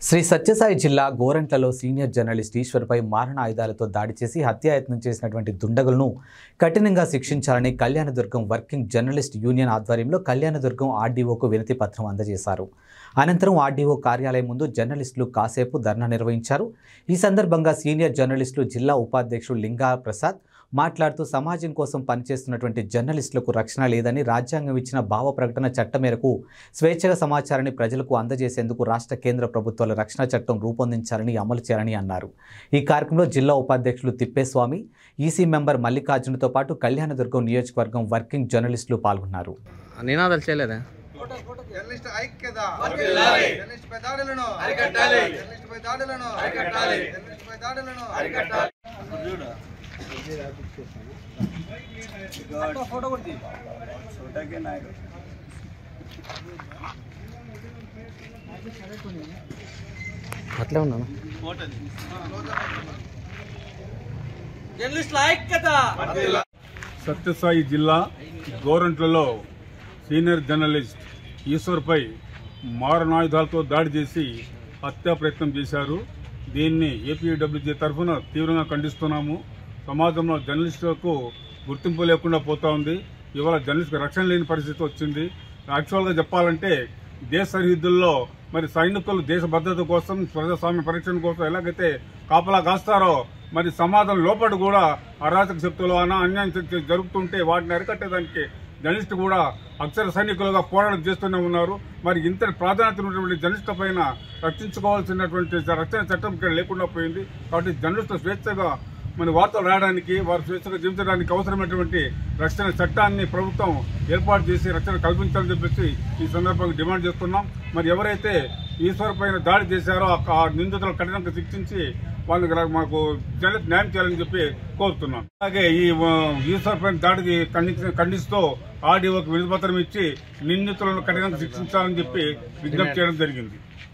శ్రీ సత్యసాయి జిల్లా గోరంట్లలో senior journalist ఈశ్వర్పై మారణ ఆయుధాలతో దాడి చేసి హత్యాయత్నం చేసినటువంటి దుండగులను కఠినంగా శిక్షించాలని కళ్యాణదుర్గం వర్కింగ్ జర్నలిస్ట్ యూనియన్ ఆధ్వర్యంలో కళ్యాణదుర్గం ఆర్డీఓకు వినతి పత్రం అందజేశారు. అనంతరం ఆర్డీఓ కార్యాలయం ముందు జర్నలిస్టులు కాసేపు ధర్నా నిర్వహించారు. ఈ సందర్భంగా సీనియర్ జర్నలిస్టులు జిల్లా ఉపాధ్యక్షుడు లింగా ప్రసాద్ మాట్లాడుతూ సమాజం కోసం పనిచేస్తున్నటువంటి జర్నలిస్టులకు రక్షణ లేదని, రాజ్యాంగం ఇచ్చిన భావ ప్రకటన చట్టం మేరకు స్వేచ్ఛగా సమాచారాన్ని ప్రజలకు అందజేసేందుకు రాష్ట్ర కేంద్ర ప్రభుత్వాల రక్షణ చట్టం రూపొందించాలని, అమలు చేయాలని అన్నారు. ఈ కార్యక్రమంలో జిల్లా ఉపాధ్యక్షులు తిప్పేస్వామి, ఈసీ మెంబర్ మల్లికార్జునతో పాటు కళ్యాణదుర్గం నియోజకవర్గం వర్కింగ్ జర్నలిస్టులు పాల్గొన్నారు. నినాదాలు చేయలేదా? జర్నలిస్ట్ ఐక్యత, జర్నలిస్ట్ పై దాడులను అరికట్టాలి, జర్నలిస్ట్ పై దాడులను అరికట్టాలి, జర్నలిస్ట్ పై దాడులను అరికట్టాలి. ఫోటో కొట్టి ఫోటోకే నాయకు అట్లే ఉన్నాను. జర్నలిస్ట్ ఐక్యత. సత్యసాయి జిల్లా గోరంట్లలో సీనియర్ జర్నలిస్ట్ ఈశ్వర్పై మారణాయుధాలతో దాడి చేసి హత్యా ప్రయత్నం చేశారు. దీన్ని ఏపీడబ్ల్యూజే తరఫున తీవ్రంగా ఖండిస్తున్నాము. సమాజంలో జర్నలిస్టులకు గుర్తింపు లేకుండా పోతా ఉంది. ఇవాళ జర్నలిస్టుకు రక్షణ లేని పరిస్థితి వచ్చింది. యాక్చువల్గా చెప్పాలంటే దేశ సరిహద్దుల్లో మరి సైనికులు దేశ భద్రత కోసం, ప్రజాస్వామ్య పరిరక్షణ కోసం ఎలాగైతే కాపలా కాస్తారో మరి సమాజం లోపల కూడా అరాచక శక్తులు అన్యాయం జరుగుతుంటే వాటిని అరికట్టేదానికి జర్నలిస్టు కూడా అక్షర సైనికులుగా పోరాటం చేస్తూనే ఉన్నారు. మరి ఇంత ప్రాధాన్యత ఉన్నటువంటి జర్నలిస్టుల పైన రక్షించుకోవాల్సినటువంటి రక్షణ చట్టం ఇక్కడ లేకుండా పోయింది. కాబట్టి జర్నలిస్టులు స్వేచ్ఛగా మన వార్తలు రాయడానికి, వారు స్వేచ్ఛగా జీవించడానికి అవసరమైనటువంటి రక్షణ చట్టాన్ని ప్రభుత్వం ఏర్పాటు చేసి రక్షణ కల్పించాలని చెప్పేసి ఈ సందర్భంగా డిమాండ్ చేస్తున్నాం. మరి ఎవరైతే ఈశ్వర్ పైన దాడి చేశారో ఆ నిందితులను కఠినంగా శిక్షించి వాళ్ళకి మాకు న్యాయం చేయాలని చెప్పి కోరుతున్నాం. అలాగే ఈ ఈశ్వర్ పైన దాడికి ఖండిస్తూ ఆర్డీఓకి వినతి పత్రం ఇచ్చి నిందితులను కఠినంగా శిక్షించాలని చెప్పి విజ్ఞప్తి చేయడం జరిగింది.